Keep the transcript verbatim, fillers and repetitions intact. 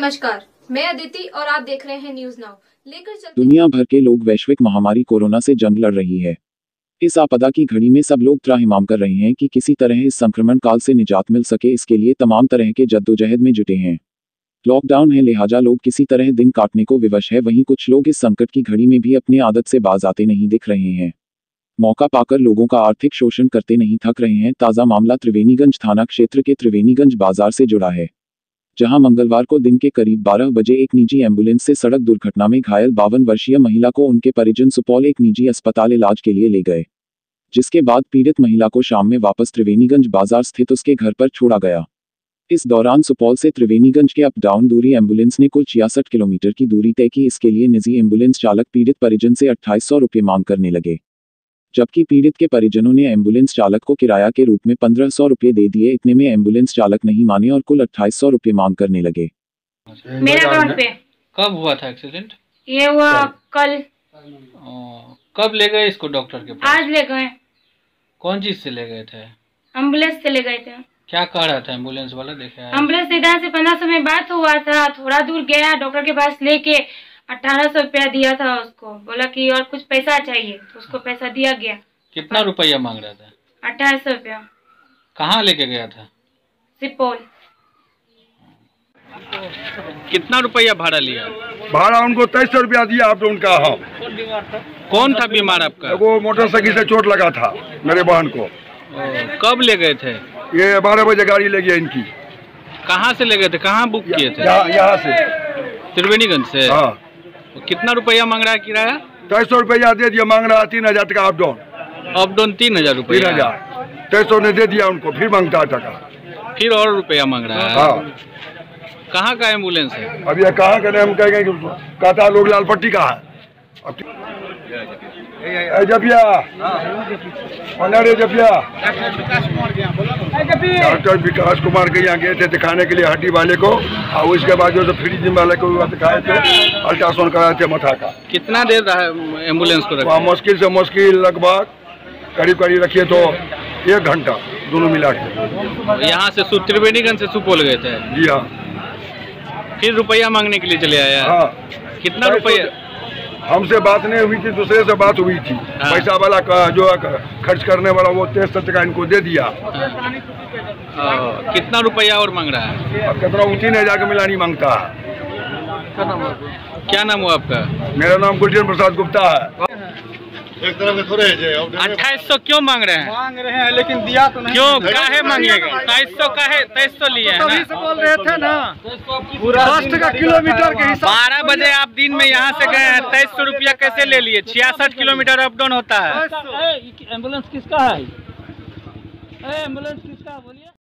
नमस्कार, मैं अदिति और आप देख रहे हैं न्यूज नाउ। लेकर चलते दुनिया भर के लोग वैश्विक महामारी कोरोना से जंग लड़ रही है। इस आपदा की घड़ी में सब लोग त्राहिमाम कर रहे हैं कि किसी तरह इस संक्रमण काल से निजात मिल सके। इसके लिए तमाम तरह के जद्दोजहद में जुटे हैं। लॉकडाउन है, लिहाजा लोग किसी तरह दिन काटने को विवश है। वहीं कुछ लोग इस संकट की घड़ी में भी अपनी आदत से बाज आते नहीं दिख रहे हैं। मौका पाकर लोगों का आर्थिक शोषण करते नहीं थक रहे हैं। ताज़ा मामला त्रिवेणीगंज थाना क्षेत्र के त्रिवेणीगंज बाजार से जुड़ा है, जहां मंगलवार को दिन के करीब बारह बजे एक निजी एम्बुलेंस से सड़क दुर्घटना में घायल बावन वर्षीय महिला को उनके परिजन सुपौल एक निजी अस्पताल इलाज के लिए ले गए, जिसके बाद पीड़ित महिला को शाम में वापस त्रिवेणीगंज बाजार स्थित उसके घर पर छोड़ा गया। इस दौरान सुपौल से त्रिवेणीगंज के अप डाउन दूरी एम्बुलेंस ने कुल छियासठ किलोमीटर की दूरी तय की। इसके लिए निजी एम्बुलेंस चालक पीड़ित परिजन से अट्ठाईस सौ रुपये मांग करने लगे, जबकि पीड़ित के परिजनों ने एम्बुलेंस चालक को किराया के रूप में पंद्रह सौ रुपये दे दिए। इतने में एम्बुलेंस चालक नहीं माने और कुल अट्ठाईस सौ रुपये मांग करने लगे। मेरे अकाउंट पे कब हुआ था एक्सीडेंट? ये हुआ कल। ओ, कब ले गए इसको डॉक्टर के पास? आज ले गए। कौन चीज से ले गए थे? एम्बुलेंस से ले गए थे। क्या कह रहा था एम्बुलेंस वाला? देखा एम्बुलेंस इधर से पंद्रह सौ में बात हुआ था, थोड़ा दूर गया डॉक्टर के पास लेके अठारह सौ रुपया दिया था उसको, बोला कि और कुछ पैसा चाहिए तो उसको पैसा दिया गया। कितना रुपया मांग रहा था? अठारह सौ रुपया। कहाँ लेके गया था? सुपौल। कितना रुपया भाड़ा लिया? भाड़ा उनको तेईस सौ रुपया दिया आप उनका। हाँ, कौन था बीमार आपका? वो मोटरसाइकिल से चोट लगा था मेरे बहन को। ओ, कब ले गए थे? ये बारह बजे गाड़ी ले गया इनकी। कहाँ से ले गए थे? कहाँ बुक किए थे? यहाँ यहाँ से त्रिवेणीगंज से। हाँ। कितना रुपया मांग रहा है किराया? तेईस सौ रुपया दे दिया, मांग रहा तीन हजार टका अप डाउन। अप डाउन तीन हजार रुपया? तीन हजार तेईस सौ ने दे दिया उनको, फिर मांगता है टका, फिर और रुपया मांग रहा है। हाँ। कहाँ का एम्बुलेंस है? अब ये कहाँ का हम कहेंगे, कहता लोग लाल पट्टी का है। जपिया जपिया डॉक्टर विकास कुमार के यहाँ गए थे दिखाने के लिए हड्डी वाले को, और उसके बाद जो फ्री जिम वाले को दिखाए थे, अल्ट्रासाउंड कराए थे माथा का। कितना देर रहा एम्बुलेंस को रखा? मुश्किल से मुश्किल लगभग करीब करीब रखिए तो एक घंटा दोनों मिला के। यहाँ से त्रिवेणीगंज से सुपौल गए थे? जी हाँ। फिर रुपया मांगने के लिए चले आया? हाँ। कितना रुपया? हमसे बात नहीं हुई थी, दूसरे से बात हुई थी। हाँ। पैसा वाला का जो खर्च करने वाला वो तेईस सौ टका इनको दे दिया। हाँ। कितना रुपया और मांग रहा है? अब कितना तीन हजार का मिलानी मांगता है। क्या नाम हुआ आपका? मेरा नाम गुलशन प्रसाद गुप्ता है। एक तरफ के थोड़े अट्ठाईस सौ क्यों मांग रहे हैं? मांग रहे हैं लेकिन दिया तो नहीं। क्यों काहे मांगिएगा? तेईस सौ काहे? तेईस सौ लिए है ना? बोल रहे थे ना दस टका किलोमीटर के हिसाब। बारह बजे आप दिन में यहाँ से गए हैं, तेईस सौ रुपया कैसे ले लिए? छियासठ किलोमीटर अप डाउन होता है। एम्बुलेंस किसका है? एम्बुलेंस किसका बोलिए?